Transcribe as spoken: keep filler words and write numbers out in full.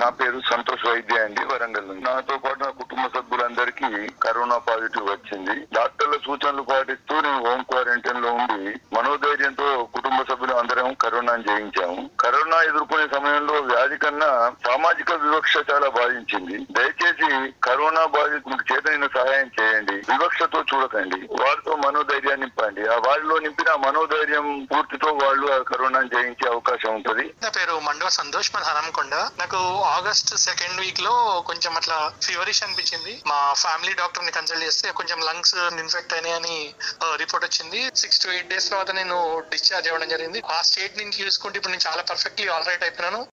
నా పేరు సంతోష్ వైద్య అండి, వరంగల్ నుంచి. నాతో పాటు నా కుటుంబ సభ్యులందరికీ కరోనా పాజిటివ్ వచ్చింది. డాక్టర్ల సూచనలు పాటిస్తూ నేను హోమ్ క్వారంటైన్ లో ఉండి మనోధైర్యంతో కుటుంబ సభ్యులు అందరం కరోనా జయించాము. కరోనా ఎదుర్కొనే సమయంలో వ్యాధి కన్నా సామాజిక వివక్ష చాలా బాధించింది. దయచేసి కరోనా బాధితులకు చేతనైన సహాయం చేయండి, వివక్షతో చూడకండి, వారితో మనోధైర్యాన్ని నింపండి. ఆ వారిలో నింపిన మనోధైర్యం పూర్తితో వాళ్ళు ఆ కరోనా జయించే అవకాశం ఉంటది. నా పేరు మండవ సంతోష్, మన హనంకొండ. నాకు ఆగస్ట్ సెకండ్ వీక్ లో కొంచెం అట్లా ఫీవరిష్ అనిపించింది. మా ఫ్యామిలీ డాక్టర్ ని కన్సల్ట్ చేస్తే కొంచెం లంగ్స్ ఇన్ఫెక్ట్ అయినాయని రిపోర్ట్ వచ్చింది. సిక్స్ టు ఎయిట్ డేస్ తర్వాత నేను డిశ్చార్జ్ అవ్వడం జరిగింది. ఆ స్టేట్ నుంచి చూసుకుంటే ఇప్పుడు నేను చాలా పర్ఫెక్ట్లీ ఆల్ రైట్ అయిపోయినాను.